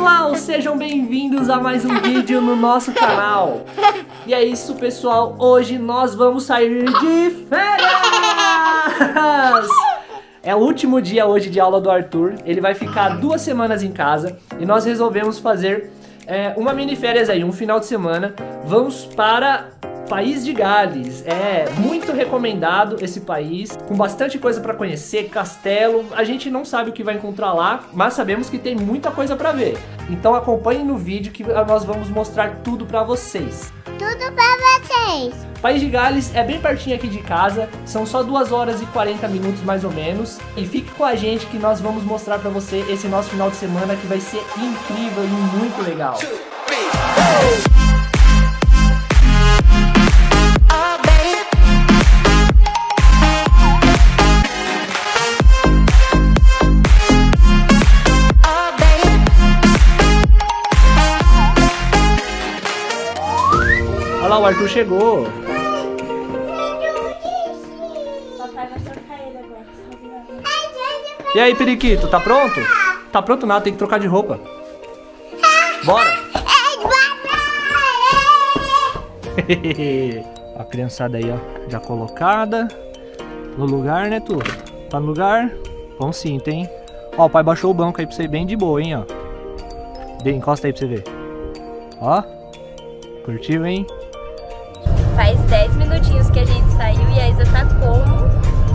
pessoal, sejam bem-vindos a mais um vídeo no nosso canal. E é isso, pessoal, hoje nós vamos sair de férias! É o último dia hoje de aula do Arthur, ele vai ficar 2 semanas em casa e nós resolvemos fazer uma mini férias aí, um final de semana. Vamos para País de Gales, é muito recomendado esse país, com bastante coisa para conhecer, castelo. A gente não sabe o que vai encontrar lá, mas sabemos que tem muita coisa para ver. Então acompanhem no vídeo que nós vamos mostrar tudo para vocês. Tudo para vocês. País de Gales é bem pertinho aqui de casa, são só 2 horas e 40 minutos mais ou menos. E fique com a gente que nós vamos mostrar para você esse nosso final de semana que vai ser incrível e muito legal. Olha lá, o Arthur chegou. Papai vai trocar ele agora. E aí, periquito, tá pronto? Tá pronto nada, tem que trocar de roupa. Bora! A criançada aí, ó, já colocada no lugar, né, tu? Tá no lugar? Bom cinto, hein? Ó, o pai baixou o banco aí pra você ir bem de boa, hein, ó. Encosta aí pra você ver. Ó, curtiu, hein? Faz 10 minutinhos que a gente saiu e a Isa tá como?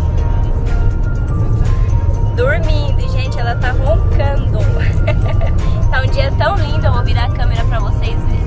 Dormindo, gente, ela tá roncando. Tá um dia tão lindo, eu vou virar a câmera pra vocês verem.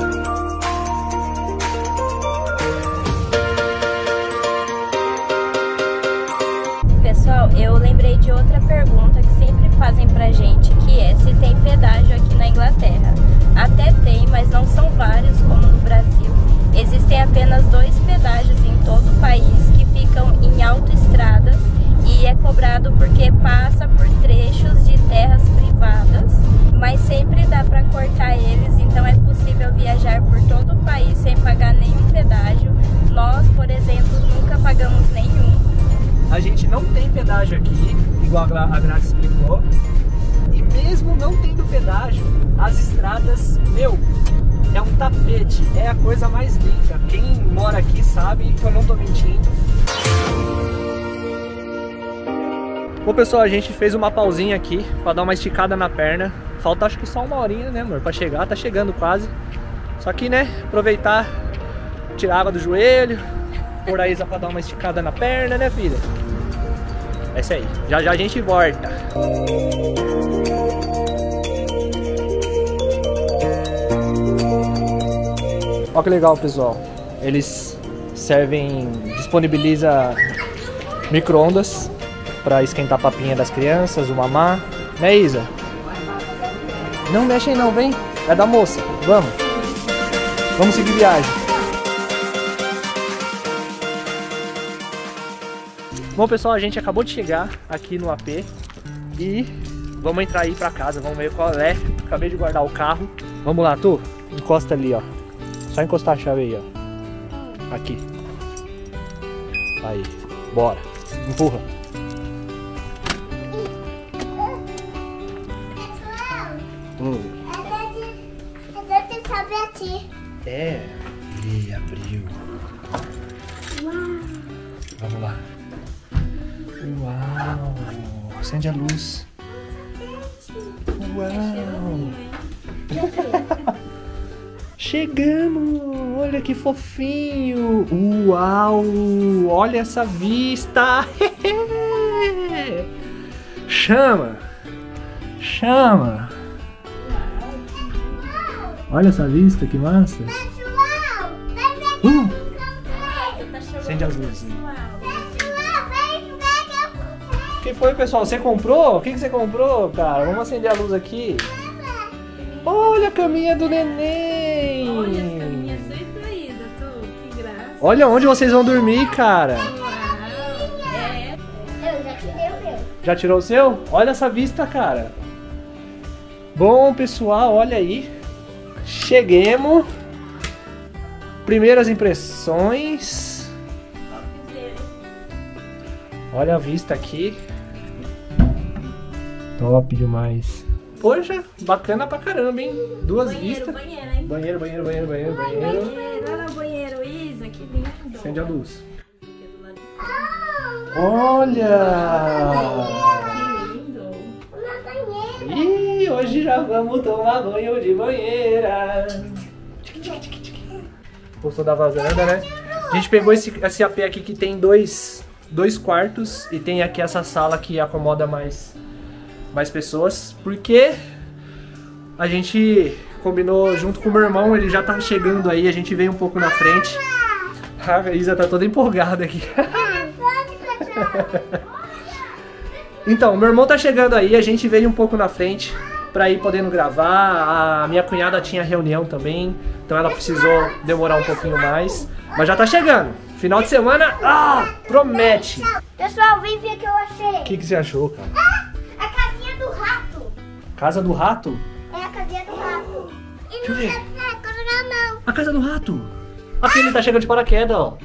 Pessoal, eu lembrei de outra pergunta que sempre fazem pra gente, que é se tem pedágio aqui na Inglaterra. Até tem, mas não são vários como no Brasil. Existem apenas 2 pedágios em todo o país que ficam em autoestradas e é cobrado porque passa por trechos de terras privadas, mas sempre dá para cortar eles, então é possível viajar por todo o país sem pagar nenhum pedágio. Nós, por exemplo, nunca pagamos nenhum. A gente não tem pedágio aqui, igual a Graça explicou. E mesmo não tendo pedágio, as estradas, meu, é um tapete, é a coisa mais linda. Quem mora aqui sabe que eu não tô mentindo. Bom, pessoal, a gente fez uma pausinha aqui pra dar uma esticada na perna. Falta acho que só 1 horinha, né, amor, pra chegar, tá chegando quase. Só que, né, aproveitar, tirar a água do joelho, pôr a Isa pra dar uma esticada na perna, né, filha? É isso aí, já já a gente volta. Olha que legal, pessoal. Eles disponibiliza micro-ondas para esquentar a papinha das crianças, o mamá. Né, Isa? Não mexe aí não, vem. É da moça. Vamos. Vamos seguir viagem. Bom, pessoal, a gente acabou de chegar aqui no AP e vamos entrar aí pra casa. Vamos ver qual é. Acabei de guardar o carro. Vamos lá, Tu. Encosta ali, ó. Só encostar a chave aí, ó. Aqui. Aí. Bora. Empurra. A gente sobe aqui. É. Ih, abriu. Uau. Vamos lá. Uau. Acende a luz. Uau. Chegamos! Olha que fofinho! Uau! Olha essa vista! Chama! Chama! Olha essa vista, que massa! Pessoal, Acende as luzes. pessoal, vem ver. O que foi, pessoal? Você comprou? O que você comprou, cara? Vamos acender a luz aqui. Olha a caminha do neném! Olha as caminhas surpresa, Tu, que graça. Olha onde vocês vão dormir, cara! Uau, é. Eu já tirei o meu. Já tirou o seu? Olha essa vista, cara! Bom, pessoal, olha aí. Cheguemos. Primeiras impressões. Olha a vista aqui. Top demais. poxa, bacana pra caramba, hein? Duas vistas. Banheiro, hein? Banheiro. Banheiro, olha o banheiro, Isa, que lindo. Acende a luz. Que Olha! lindo. Uma banheira. E hoje já vamos tomar banho de banheira. Gostou da vazanda, né? A gente pegou esse AP aqui que tem dois quartos e tem aqui essa sala que acomoda mais pessoas, porque a gente combinou junto com o meu irmão, ele já tá chegando aí, a gente veio um pouco na frente. A Isa tá toda empolgada aqui. Então, meu irmão tá chegando aí, a gente veio um pouco na frente pra ir podendo gravar. A minha cunhada tinha reunião também, então ela precisou demorar um pouquinho mais. Mas já tá chegando. Final de semana, promete. Pessoal, vem ver o que eu achei. O que você achou, cara? A casinha do rato. Casa do rato? É a casinha do rato. E Deixa eu ver. é coisa não. A casa do rato. Aqui ele tá chegando de paraquedas, ó.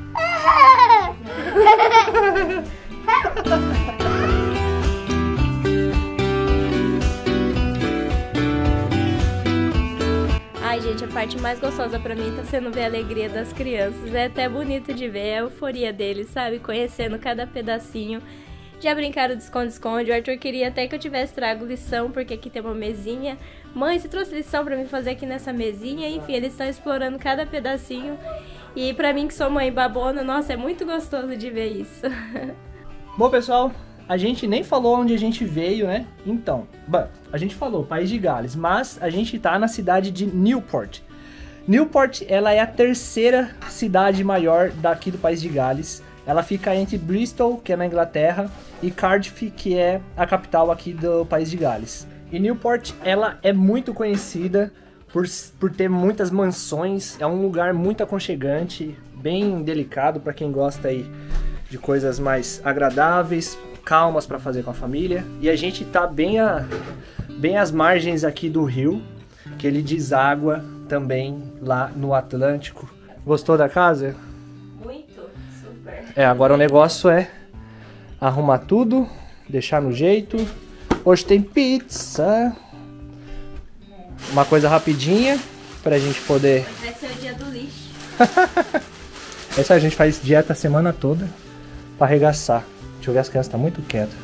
Ai, gente, a parte mais gostosa pra mim tá sendo ver a alegria das crianças. É até bonito de ver a euforia deles, sabe? Conhecendo cada pedacinho. Já brincaram de esconde-esconde. O Arthur queria até que eu tivesse trago lição, porque aqui tem uma mesinha. Mãe, você trouxe lição pra mim fazer aqui nessa mesinha? Enfim, eles estão explorando cada pedacinho. E pra mim, que sou mãe babona, nossa, é muito gostoso de ver isso. Bom, pessoal, a gente nem falou onde a gente veio, né? Então, a gente falou País de Gales, mas a gente tá na cidade de Newport. Newport, ela é a terceira cidade maior daqui do País de Gales. Ela fica entre Bristol, que é na Inglaterra, e Cardiff, que é a capital aqui do País de Gales. E Newport, ela é muito conhecida por ter muitas mansões. É um lugar muito aconchegante, bem delicado para quem gosta aí de coisas mais agradáveis, calmas para fazer com a família. E a gente tá bem às margens aqui do rio, que ele deságua também lá no Atlântico. Gostou da casa? Muito, super. Agora o negócio é arrumar tudo, deixar no jeito. Hoje tem pizza. Uma coisa rapidinha pra gente poder... Vai ser o dia do lixo. Essa a gente faz dieta a semana toda pra arregaçar. Deixa eu ver, as crianças estão muito quietas.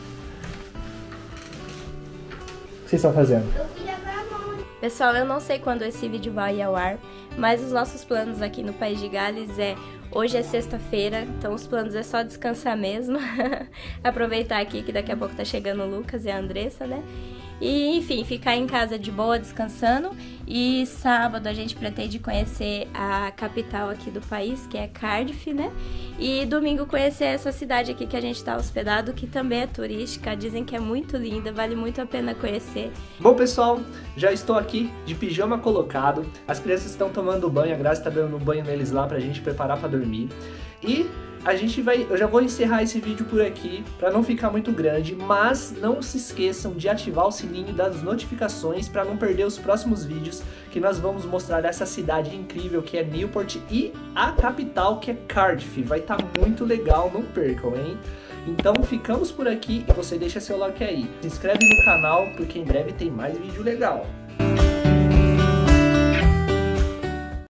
O que vocês estão fazendo? Eu fui lavar a mão. Pessoal, eu não sei quando esse vídeo vai ao ar, mas os nossos planos aqui no País de Gales é... Hoje é sexta-feira, então os planos é só descansar mesmo. Aproveitar aqui que daqui a pouco tá chegando o Lucas e a Andressa, né? E, enfim, ficar em casa de boa, descansando. E sábado a gente pretende conhecer a capital aqui do país, que é Cardiff, né? E domingo conhecer essa cidade aqui que a gente tá hospedado, que também é turística. Dizem que é muito linda, vale muito a pena conhecer. Bom, pessoal, já estou aqui de pijama colocado. As crianças estão tomando banho, a Graça tá dando um banho neles lá pra gente preparar pra dormir. E eu já vou encerrar esse vídeo por aqui para não ficar muito grande, mas não se esqueçam de ativar o sininho das notificações para não perder os próximos vídeos, que nós vamos mostrar essa cidade incrível que é Newport e a capital que é Cardiff. Vai estar muito legal, não percam, hein? Então ficamos por aqui e você deixa seu like aí. Se inscreve no canal porque em breve tem mais vídeo legal.